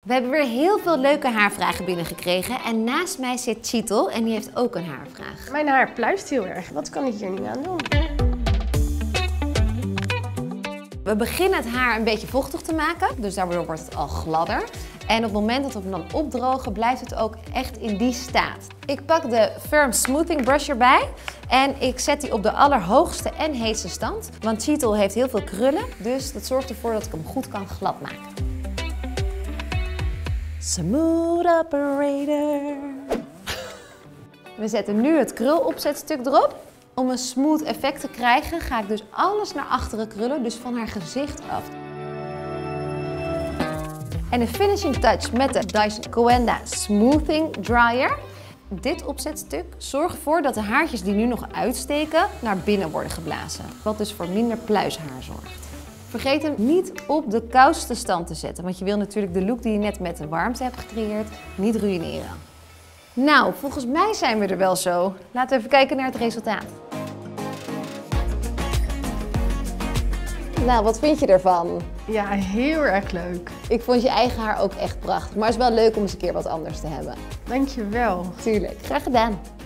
We hebben weer heel veel leuke haarvragen binnengekregen en naast mij zit Cheetal en die heeft ook een haarvraag. Mijn haar pluist heel erg. Wat kan ik hier nu aan doen? We beginnen het haar een beetje vochtig te maken, dus daardoor wordt het al gladder. En op het moment dat we hem dan opdrogen, blijft het ook echt in die staat. Ik pak de Firm Smoothing Brush erbij en ik zet die op de allerhoogste en heetste stand. Want Cheetal heeft heel veel krullen, dus dat zorgt ervoor dat ik hem goed kan glad maken. Smooth operator. We zetten nu het krulopzetstuk erop. Om een smooth effect te krijgen ga ik dus alles naar achteren krullen, dus van haar gezicht af. En een finishing touch met de Dyson Coenda Smoothing Dryer. Dit opzetstuk zorgt ervoor dat de haartjes die nu nog uitsteken naar binnen worden geblazen. Wat dus voor minder pluishaar zorgt. Vergeet hem niet op de koudste stand te zetten, want je wil natuurlijk de look die je net met de warmte hebt gecreëerd niet ruïneren. Nou, volgens mij zijn we er wel zo. Laten we even kijken naar het resultaat. Nou, wat vind je ervan? Ja, heel erg leuk. Ik vond je eigen haar ook echt prachtig, maar het is wel leuk om eens een keer wat anders te hebben. Dankjewel. Tuurlijk, graag gedaan.